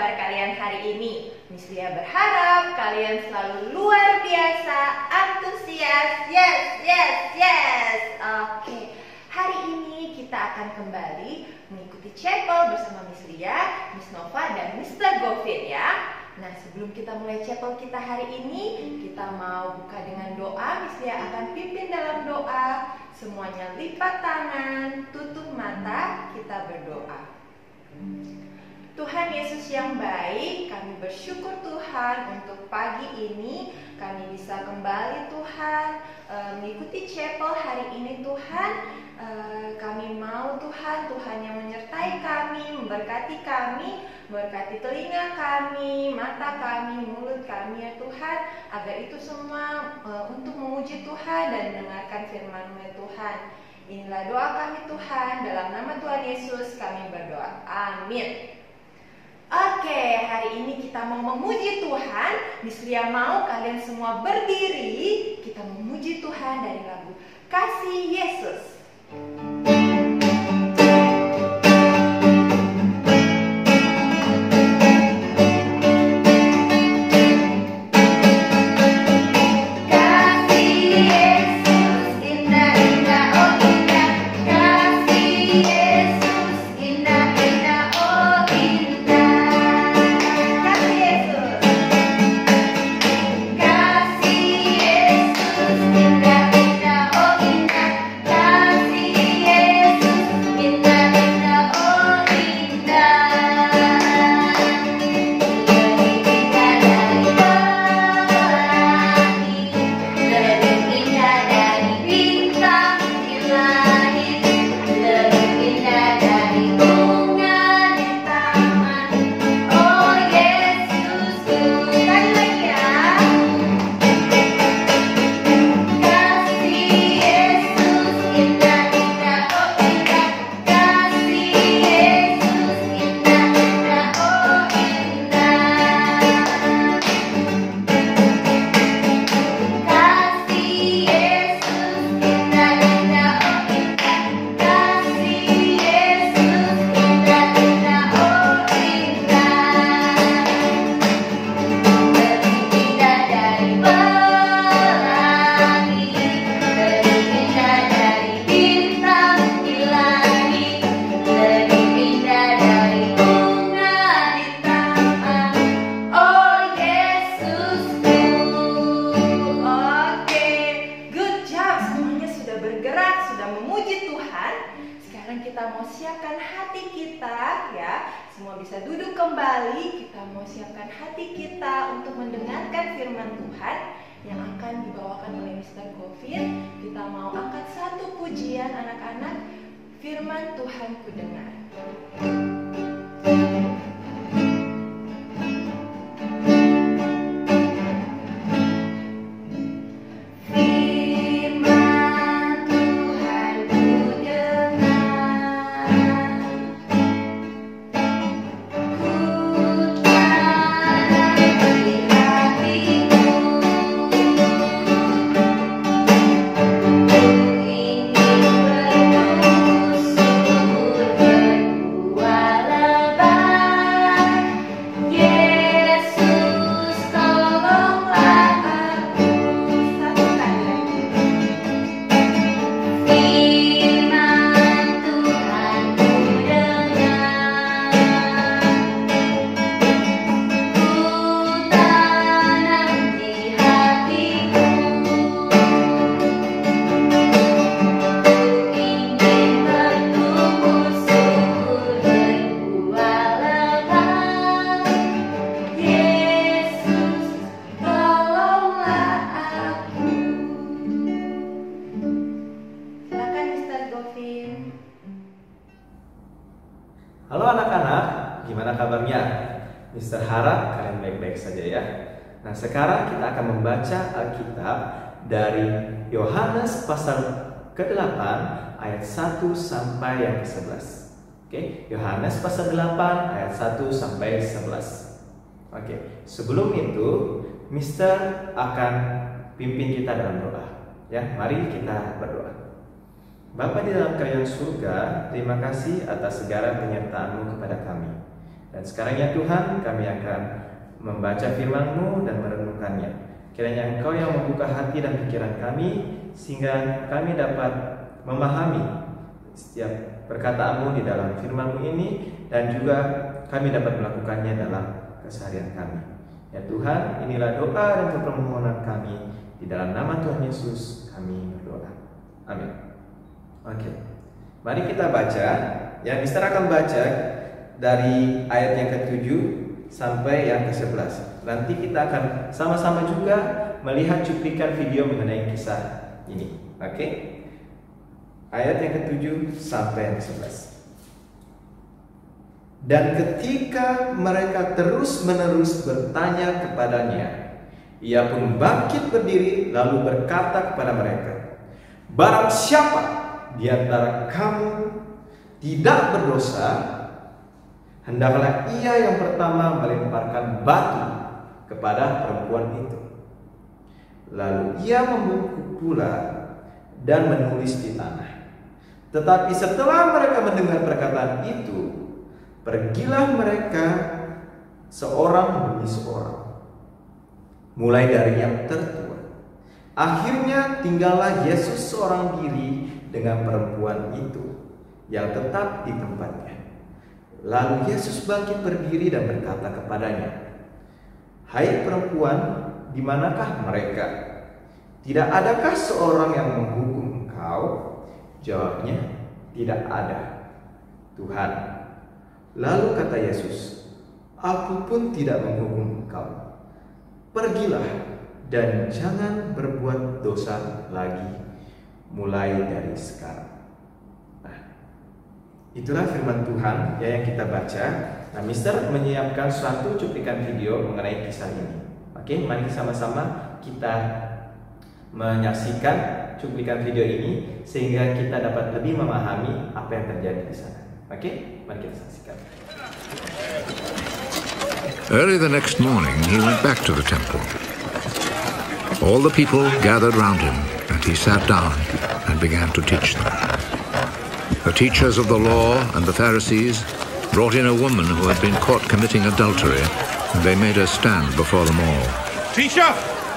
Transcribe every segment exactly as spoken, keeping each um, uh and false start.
kabar kalian hari ini? Miss Lia berharap kalian selalu luar biasa, antusias. Yes, yes, yes. Oke, hari ini kita akan kembali mengikuti chapel bersama Miss Lia, Miss Nova, dan mister Govin ya. Nah, sebelum kita mulai chapel kita hari ini, kita mau buka dengan doa. Miss Lia akan pimpin dalam doa. Semuanya lipat tangan, tutup mata, kita berdoa. Tuhan Yesus yang baik, kami bersyukur Tuhan untuk pagi ini kami bisa kembali Tuhan mengikuti chapel hari ini Tuhan. Kami mau Tuhan, Tuhan yang menyertai kami, memberkati kami, memberkati telinga kami, mata kami, mulut kami ya Tuhan, agar itu semua untuk memuji Tuhan dan mendengarkan firman-Mu ya Tuhan. Inilah doa kami Tuhan, dalam nama Tuhan Yesus kami berdoa. Amin. Oke, hari ini kita mau memuji Tuhan. Miss Lia mau kalian semua berdiri. Kita memuji Tuhan dari lagu Kasih Yesus. Halo anak-anak, gimana kabarnya? Mister harap kalian baik-baik saja ya. Nah, sekarang kita akan membaca Alkitab dari Yohanes pasal kedelapan ayat satu sampai yang kesebelas. Oke, Yohanes pasal delapan ayat satu sampai sebelas. Oke, sebelum itu Mister akan pimpin kita dalam doa. Ya, mari kita berdoa. Bapa di dalam kerajaan surga, terima kasih atas segala penyertaan-Mu kepada kami. Dan Dan sekarang ya Tuhan, kami akan membaca firman-Mu dan merenungkannya. Kiranya Engkau yang membuka hati dan pikiran kami, sehingga kami dapat memahami setiap perkataan-Mu di dalam firman-Mu ini, dan juga kami dapat melakukannya dalam keseharian kami. Ya Tuhan, inilah doa dan permohonan kami. Di dalam nama Tuhan Yesus kami berdoa. Amin. Oke, mari kita baca. Ya, Mister akan baca dari ayat yang ketujuh sampai yang kesebelas. Nanti kita akan sama-sama juga melihat cuplikan video mengenai kisah ini. Oke, ayat yang ketujuh sampai yang kesebelas. Dan ketika mereka terus-menerus bertanya kepadanya, ia pun bangkit berdiri lalu berkata kepada mereka, barang siapa di antara kamu tidak berdosa, hendaklah ia yang pertama melemparkan batu kepada perempuan itu. Lalu ia membungkuk pula dan menulis di tanah. Tetapi setelah mereka mendengar perkataan itu, pergilah mereka seorang demi seorang, mulai dari yang tertua. Akhirnya tinggallah Yesus seorang diri dengan perempuan itu yang tetap di tempatnya. Lalu Yesus bangkit berdiri dan berkata kepadanya, hai perempuan, di manakah mereka? Tidak adakah seorang yang menghukum engkau? Jawabnya, tidak ada, Tuhan. Lalu kata Yesus, aku pun tidak menghukum engkau. Pergilah dan jangan berbuat dosa lagi mulai dari sekarang. Nah, itulah firman Tuhan ya yang kita baca. Nah, Mister menyiapkan suatu cuplikan video mengenai kisah ini. Oke, mari sama-sama kita menyaksikan cuplikan video ini sehingga kita dapat lebih memahami apa yang terjadi di sana. Oke, mari kita saksikan. Early the next morning, he went back to the temple. All the people gathered round him, and he sat down and began to teach them. The teachers of the law and the Pharisees brought in a woman who had been caught committing adultery, and they made her stand before them all. Teacher!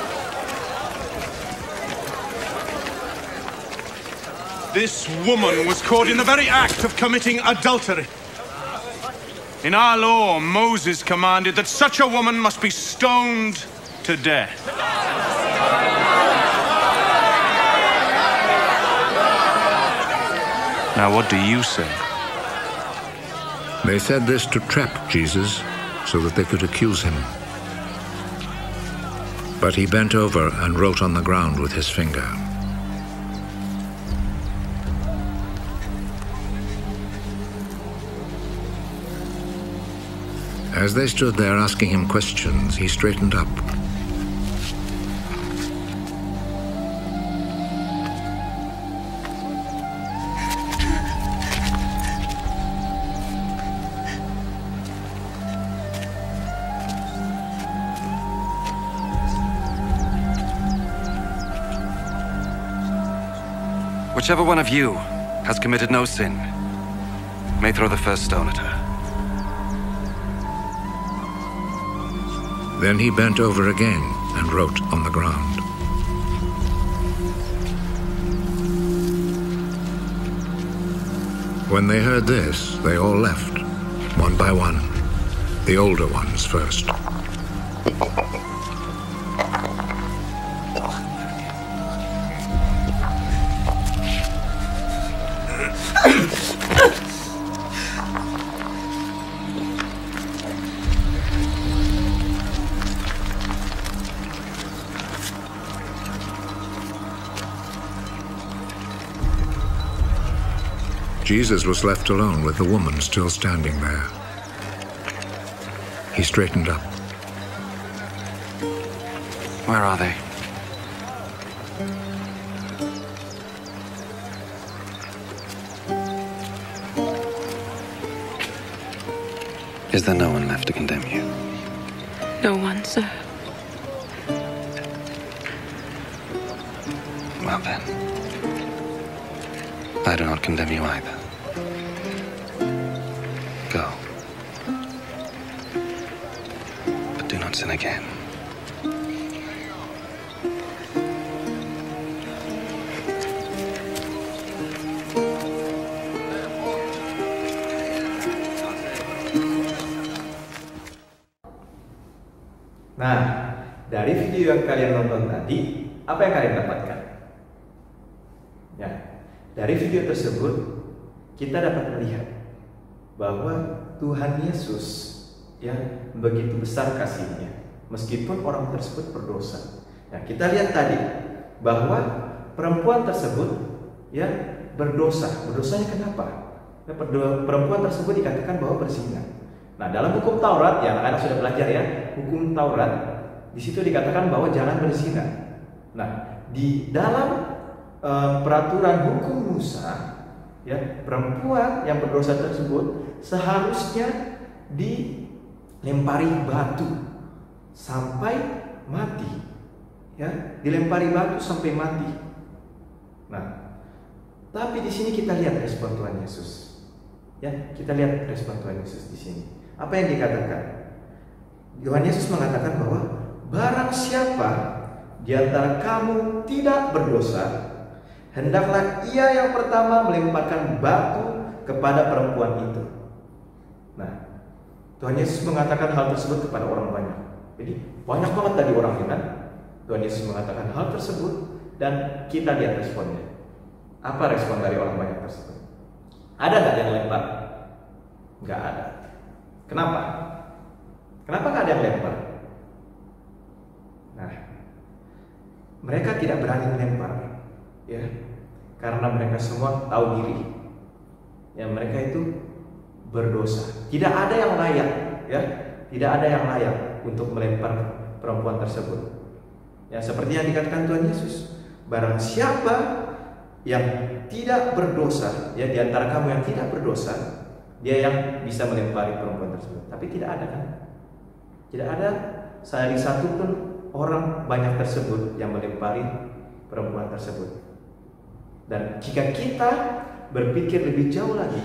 This woman was caught in the very act of committing adultery. In our law, Moses commanded that such a woman must be stoned to death. Now, what do you say? They said this to trap Jesus so that they could accuse him. But he bent over and wrote on the ground with his finger. As they stood there asking him questions, he straightened up. Whichever one of you has committed no sin may throw the first stone at her. Then he bent over again and wrote on the ground. When they heard this, they all left, one by one, the older ones first. Jesus was left alone with the woman still standing there. He straightened up. Where are they? Is there no one left to condemn you? No one, sir. Well then, I do not condemn you either. Go. won't sin again. Nah, dari video yang kalian nonton tadi, apa yang kalian dapatkan? Ya, dari video tersebut kita dapat melihat bahwa Tuhan Yesus yang begitu besar kasihnya, meskipun orang tersebut berdosa. Nah, kita lihat tadi bahwa perempuan tersebut ya berdosa. Berdosanya kenapa? Ya, perempuan tersebut dikatakan bahwa berzina. Nah, dalam hukum Taurat, ya anak-anak sudah belajar ya, hukum Taurat, di situ dikatakan bahwa jangan berzina. Nah, di dalam uh, peraturan hukum Musa, ya perempuan yang berdosa tersebut seharusnya dilempari batu sampai mati, ya dilempari batu sampai mati. Nah, tapi di sini kita lihat respon Tuhan Yesus, ya kita lihat respon Tuhan Yesus di sini. Apa yang dikatakan? Tuhan Yesus mengatakan bahwa barang siapa di antara kamu tidak berdosa, hendaklah ia yang pertama melemparkan batu kepada perempuan itu. Nah, Tuhan Yesus mengatakan hal tersebut kepada orang banyak. Jadi banyak banget tadi orangnya kan. Tuhan Yesus mengatakan hal tersebut dan kita lihat responnya. Apa respon dari orang banyak tersebut? Ada nggak yang lempar? Nggak ada. Kenapa? Kenapa nggak ada yang lempar? Nah, mereka tidak berani melempar, ya, karena mereka semua tahu diri, ya mereka itu berdosa. Tidak ada yang layak, ya, tidak ada yang layak untuk melempar perempuan tersebut. Ya, seperti yang dikatakan Tuhan Yesus, barang siapa yang tidak berdosa, ya di antara kamu yang tidak berdosa, dia yang bisa melempari perempuan tersebut. Tapi tidak ada kan? Tidak ada sehari satu pun orang banyak tersebut yang melempari perempuan tersebut. Dan jika kita berpikir lebih jauh lagi,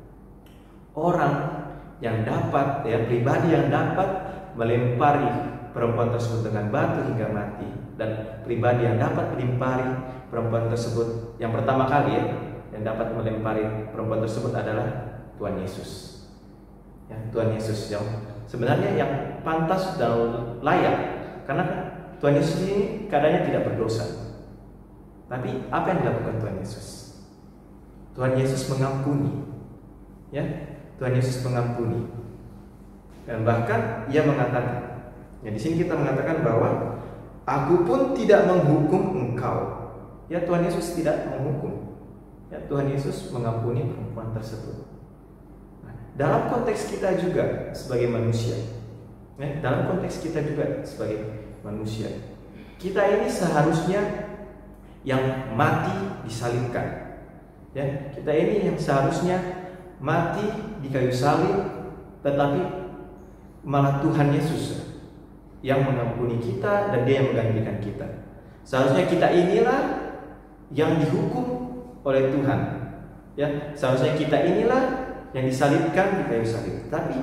orang yang dapat, ya pribadi yang dapat melempari perempuan tersebut dengan batu hingga mati, dan pribadi yang dapat melempari perempuan tersebut yang pertama kali ya, yang dapat melempari perempuan tersebut adalah Tuhan Yesus. Ya, Tuhan Yesus yang sebenarnya yang pantas dan layak, karena Tuhan Yesus ini keadaannya tidak berdosa. Tapi apa yang dilakukan Tuhan Yesus? Tuhan Yesus mengampuni, ya Tuhan Yesus mengampuni, dan bahkan Ia mengatakan, ya di sini kita mengatakan bahwa Aku pun tidak menghukum engkau. Ya Tuhan Yesus tidak menghukum. Ya Tuhan Yesus mengampuni perempuan tersebut. Nah, dalam konteks kita juga sebagai manusia, ya, dalam konteks kita juga sebagai manusia, kita ini seharusnya yang mati disalibkan. Ya, kita ini yang seharusnya mati di kayu salib, tetapi malah Tuhan Yesus yang mengampuni kita dan Dia yang menggantikan kita. Seharusnya kita inilah yang dihukum oleh Tuhan. Ya, seharusnya kita inilah yang disalibkan di kayu salib. Tapi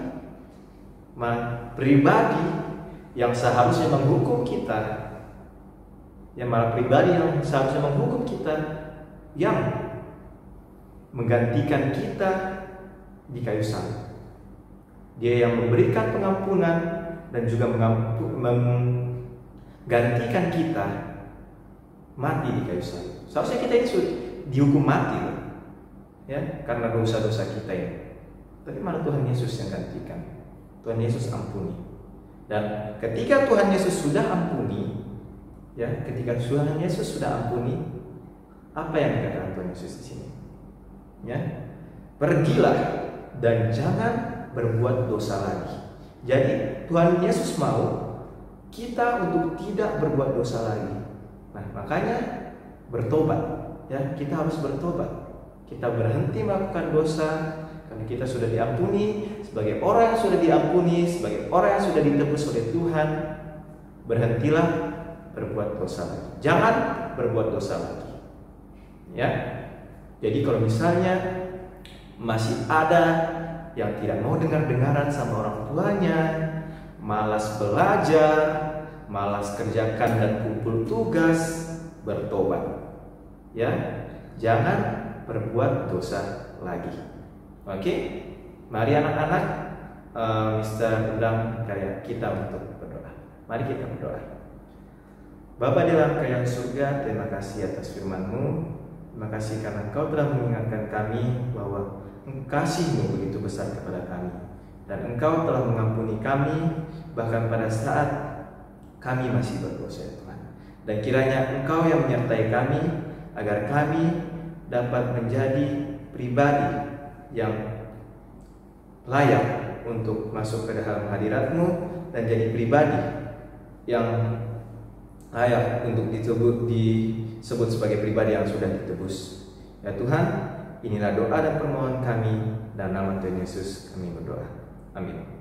pribadi yang seharusnya menghukum kita, yang malah pribadi yang seharusnya menghukum kita, yang menggantikan kita di kayu salib. Dia yang memberikan pengampunan dan juga menggantikan kita mati di kayu salib. Seharusnya kita itu dihukum mati, ya, karena dosa-dosa kita ini. Tapi malah Tuhan Yesus yang gantikan. Tuhan Yesus ampuni. Dan ketika Tuhan Yesus sudah ampuni, ya, ketika Tuhan Yesus sudah ampuni, apa yang dikatakan Tuhan Yesus di sini? Ya, pergilah dan jangan berbuat dosa lagi. Jadi Tuhan Yesus mau kita untuk tidak berbuat dosa lagi. Nah, makanya bertobat, ya, kita harus bertobat. Kita berhenti melakukan dosa karena kita sudah diampuni. Sebagai orang yang sudah diampuni, sebagai orang yang sudah ditebus oleh Tuhan, berhentilah berbuat dosa lagi. Jangan berbuat dosa lagi. Ya. Jadi kalau misalnya masih ada yang tidak mau dengar-dengaran sama orang tuanya, malas belajar, malas kerjakan dan kumpul tugas, bertobat. Ya, jangan berbuat dosa lagi. Oke, mari anak-anak, uh, Mister undang kalian kita untuk berdoa. Mari kita berdoa. Bapa di dalam kerajaan surga, terima kasih atas firman-Mu. Terima kasih karena Engkau telah mengingatkan kami bahwa kasih-Mu begitu besar kepada kami, dan Engkau telah mengampuni kami bahkan pada saat kami masih berdosa, ya Tuhan. Dan kiranya Engkau yang menyertai kami agar kami dapat menjadi pribadi yang layak untuk masuk ke dalam hadirat-Mu dan jadi pribadi yang layak untuk disebut, disebut sebagai pribadi yang sudah ditebus. Ya Tuhan, inilah doa dan permohonan kami, dan nama Tuhan Yesus kami berdoa. Amin.